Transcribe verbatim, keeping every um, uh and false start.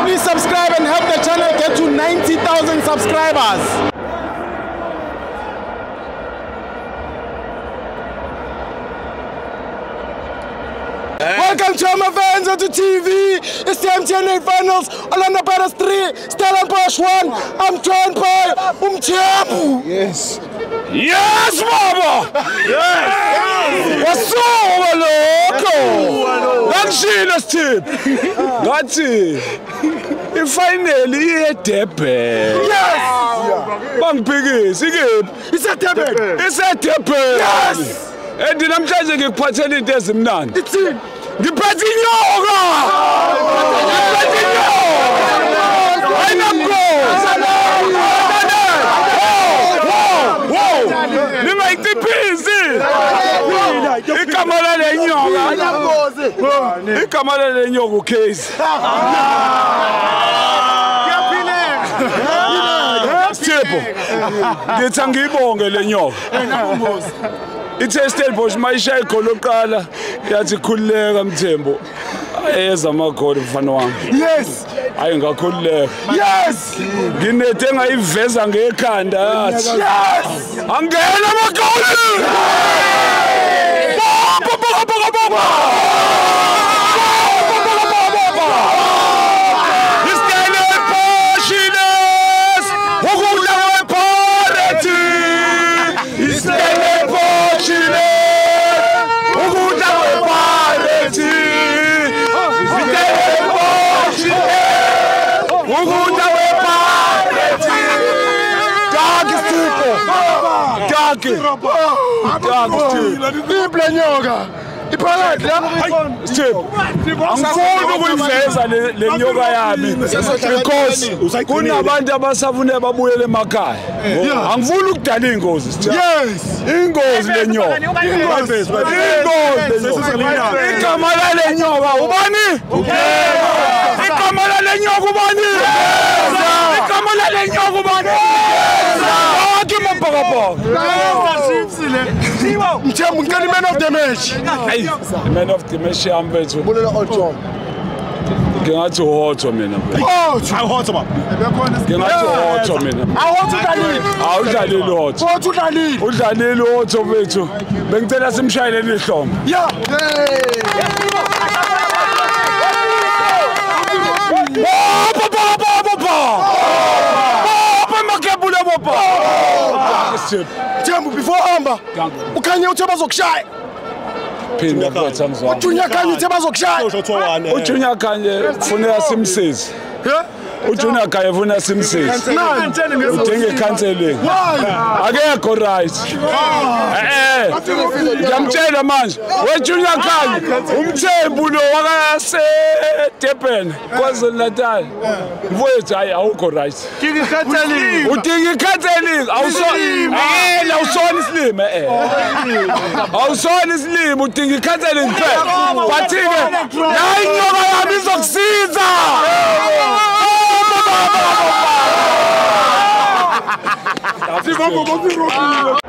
please subscribe and help the channel get to ninety thousand subscribers. Welcome to my fans on the T V. It's the M T N Finals. Orlando Pirates three, Stellenbosch one. I'm joined by Umthembu. Yes. Yes, Baba! Yes! What's up, loco? That's it, tip. That's it. And finally, it's Durban. Yes! Bang Piggies, It's a Durban. It's a Durban. Yes! And then I'm trying to get parted in this man. It's in. The party yoga! The party yoga! I am go! Whoa! Whoa! You make the busy! You come out of the yoga! You come out of the yoga case! Sipho! Get some gibonge le yoga! It's a Stellenbosch maisha ikolokala yathi khulileka Mthembu ayeza amagoli mfana wami Yes hayi ngakhulileka yes nginethe ngayiveza ngekhanda yathi yes angena amagoli baba baba baba baba People yoga. Iphakathi la. Angifuni ukuyiveza le nyoka yami because kunabantu abasafuna babuyele emakhaya. Angifuni ukudala ingozi. Yes. Ingozi le nyoka. Ingozi. Igama le nyoka ubani? Igama le nyoka ubani? Igama le nyoka ubani? Mthembu ngicela man of the match. Hey, man of the match yambethu. Bulela Otho. Ngingathi uhotho mina. Otho. Awuhotho baba. Ngingathi uhotho mina. Awotho udlalile. Awudlalile uhotho. Otho udlalile. Udlalile uhotho bethu. Bengicela simshayelele ihlombe. Yeah. Baba baba baba. Baba makebule baba. Mthembu before hamba ukhanye uthi bazokushaya. Phinda futhi amzwa. Ujunya khanye uthi bazokushaya. Ujunya khanye kufuneka simsize. Yeah. Ujunya khanye ufuna simsize. Udinga icounseling. Akekho right. Eh. Ngiyamtshela manje, weJunior khanye uMthembu lo wakase Durban KwaZulu Natal. Mfowethu hayi awukho right. Udinga icounseling. Udinga icounseling. Awusona. Eh, la usona isilime eh. Awusona isilime udinga icounseling kuphela. Bathi ke la inyoka yami izokusiza. Sivamo ngomiro.